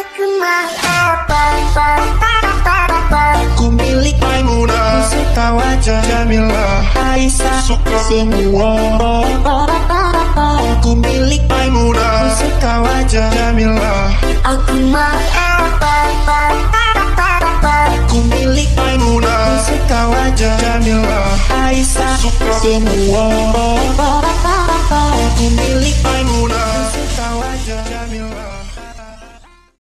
Ku milik Maimunah, suka wajah Jamilah, Aisyah suka semua. Aku milik Maimunah, suka wajah Jamilah. Aku mau Ku milik Maimunah, suka wajah Jamilah, Aisyah suka semua. Aku milik Maimunah, suka wajah